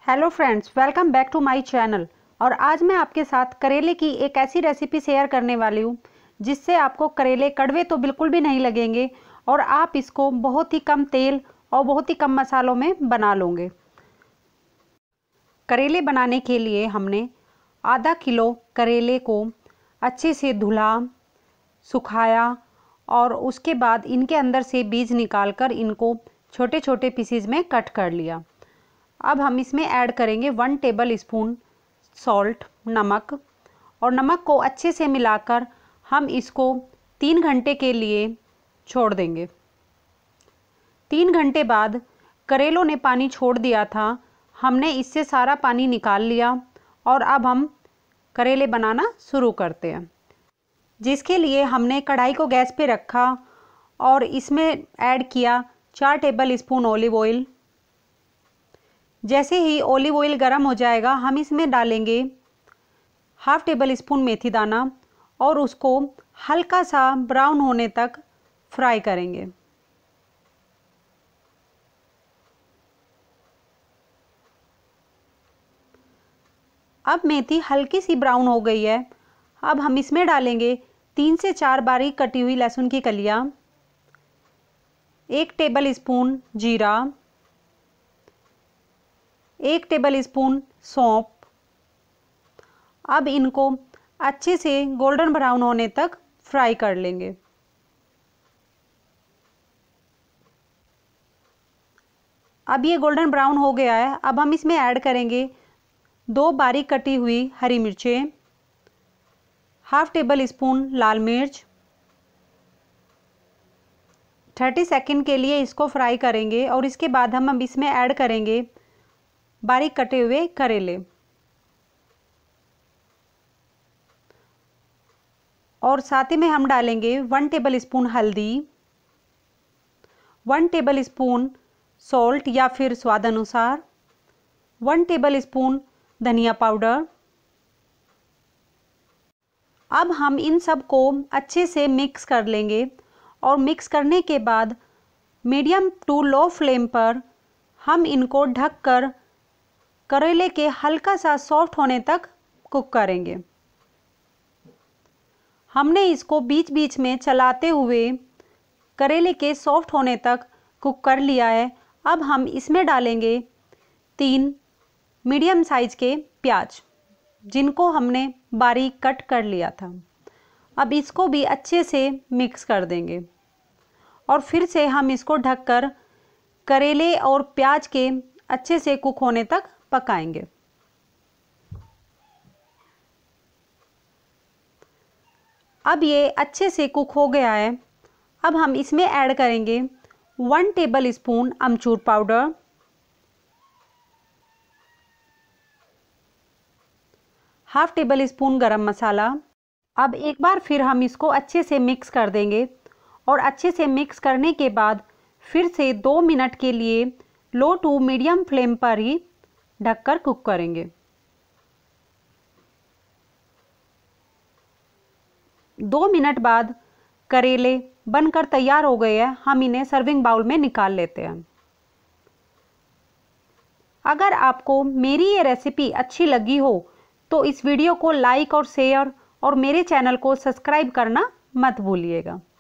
Hello friends, welcome back to my channel. और आज मैं आपके साथ करेले की एक ऐसी रेसिपी शेयर करने वाली हूँ जिससे आपको करेले कड़वे तो बिल्कुल भी नहीं लगेंगे और आप इसको बहुत ही कम तेल और बहुत ही कम मसालों में बना लोगे। करेले बनाने के लिए हमने आधा किलो करेले को अच्छे से धुला, सुखाया और उसके बाद इनके अंदर से बीज निकालकर इनको छोटे छोटे पीसीज में कट कर लिया। अब हम इसमें ऐड करेंगे 1 टेबल स्पून सॉल्ट, नमक, और नमक को अच्छे से मिलाकर हम इसको 3 घंटे के लिए छोड़ देंगे। 3 घंटे बाद करेलों ने पानी छोड़ दिया था, हमने इससे सारा पानी निकाल लिया और अब हम करेले बनाना शुरू करते हैं। जिसके लिए हमने कढ़ाई को गैस पे रखा और इसमें ऐड किया 4 टेबल स्पून ऑलिव ऑयल। जैसे ही ऑलिव ऑयल गर्म हो जाएगा हम इसमें डालेंगे हाफ टेबल स्पून मेथी दाना और उसको हल्का सा ब्राउन होने तक फ्राई करेंगे। अब मेथी हल्की सी ब्राउन हो गई है। अब हम इसमें डालेंगे 3 से 4 बारीक कटी हुई लहसुन की कलियां, 1 टेबल स्पून जीरा, 1 टेबल स्पून सौंफ। अब इनको अच्छे से गोल्डन ब्राउन होने तक फ्राई कर लेंगे। अब ये गोल्डन ब्राउन हो गया है। अब हम इसमें ऐड करेंगे 2 बारीक कटी हुई हरी मिर्चें, हाफ टेबल स्पून लाल मिर्च। 30 सेकंड के लिए इसको फ्राई करेंगे और इसके बाद हम इसमें ऐड करेंगे बारीक कटे हुए करेले और साथ ही में हम डालेंगे 1 टेबल स्पून हल्दी, 1 टेबल स्पून सॉल्ट या फिर स्वाद अनुसार, 1 टेबल स्पून धनिया पाउडर। अब हम इन सब को अच्छे से मिक्स कर लेंगे और मिक्स करने के बाद मीडियम टू लो फ्लेम पर हम इनको ढककर करेले के हल्का सा सॉफ्ट होने तक कुक करेंगे। हमने इसको बीच बीच में चलाते हुए करेले के सॉफ्ट होने तक कुक कर लिया है। अब हम इसमें डालेंगे 3 मीडियम साइज के प्याज जिनको हमने बारीक कट कर लिया था। अब इसको भी अच्छे से मिक्स कर देंगे और फिर से हम इसको ढककर करेले और प्याज के अच्छे से कुक होने तक पकाएंगे। अब ये अच्छे से कुक हो गया है। अब हम इसमें ऐड करेंगे 1 टेबल स्पून अमचूर powder, half tablespoon garam masala. अब एक बार फिर हम इसको अच्छे से मिक्स कर देंगे और अच्छे से मिक्स करने के बाद फिर से 2 मिनट के लिए लो टू मीडियम फ्लेम पर ही ढककर कुक करेंगे। 2 मिनट बाद करेले बनकर तैयार हो गए हैं। हम इन्हें सर्विंग बाउल में निकाल लेते हैं। अगर आपको मेरी ये रेसिपी अच्छी लगी हो तो इस वीडियो को लाइक और शेयर और मेरे चैनल को सब्सक्राइब करना मत भूलिएगा।